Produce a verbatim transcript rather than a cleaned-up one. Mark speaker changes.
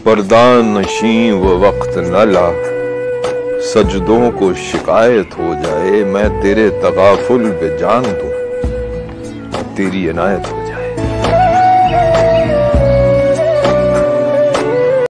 Speaker 1: पर्दा नशीं वो वक्त न ला, सजदों को शिकायत हो जाए, मैं तेरे तगाफुल पे जान दूं, तेरी इनायत हो।